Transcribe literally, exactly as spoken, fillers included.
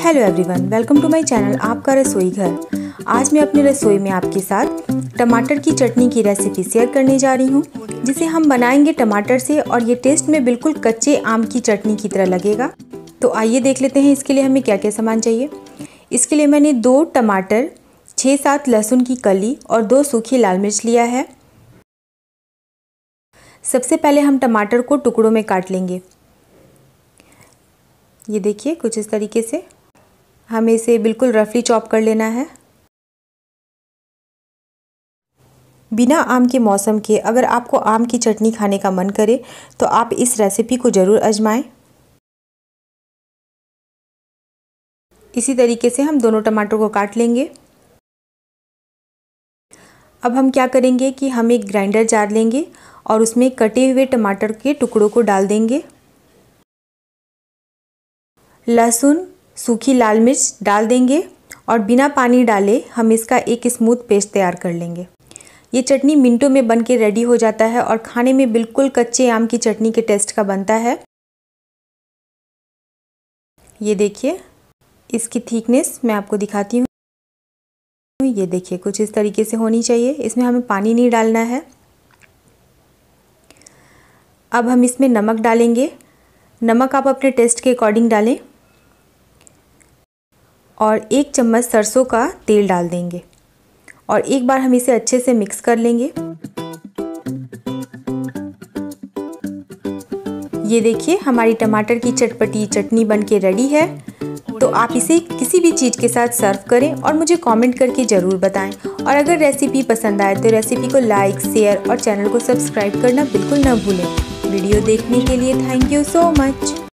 Hello everyone, welcome to my channel आपका रसोई घर। आज मैं अपनी रसोई में आपके साथ टमाटर की चटनी की रेसिपी शेयर करने जा रही हूँ, जिसे हम बनाएंगे टमाटर से और ये टेस्ट में बिल्कुल कच्चे आम की चटनी की तरह लगेगा। तो आइए देख लेते हैं इसके लिए हमें क्या क्या सामान चाहिए। इसके लिए मैंने दो टमाटर, छः सात लहसुन की कली और दो सूखी लाल मिर्च लिया है। सबसे पहले हम टमाटर को टुकड़ों में काट लेंगे। ये देखिए कुछ इस तरीके से हमें इसे बिल्कुल रफली चॉप कर लेना है। बिना आम के मौसम के अगर आपको आम की चटनी खाने का मन करे तो आप इस रेसिपी को ज़रूर आजमाएं। इसी तरीके से हम दोनों टमाटर को काट लेंगे। अब हम क्या करेंगे कि हम एक ग्राइंडर जार लेंगे और उसमें कटे हुए टमाटर के टुकड़ों को डाल देंगे। लहसुन, सूखी लाल मिर्च डाल देंगे और बिना पानी डाले हम इसका एक स्मूथ पेस्ट तैयार कर लेंगे। ये चटनी मिनटों में बन के रेडी हो जाता है और खाने में बिल्कुल कच्चे आम की चटनी के टेस्ट का बनता है। ये देखिए इसकी थिकनेस मैं आपको दिखाती हूँ। ये देखिए कुछ इस तरीके से होनी चाहिए। इसमें हमें पानी नहीं डालना है। अब हम इसमें नमक डालेंगे। नमक आप अपने टेस्ट के अकॉर्डिंग डालें और एक चम्मच सरसों का तेल डाल देंगे और एक बार हम इसे अच्छे से मिक्स कर लेंगे। ये देखिए हमारी टमाटर की चटपटी चटनी बनके रेडी है। तो आप इसे किसी भी चीज़ के साथ सर्व करें और मुझे कमेंट करके ज़रूर बताएं। और अगर रेसिपी पसंद आए तो रेसिपी को लाइक, शेयर और चैनल को सब्सक्राइब करना बिल्कुल ना भूलें। वीडियो देखने के लिए थैंक यू सो मच।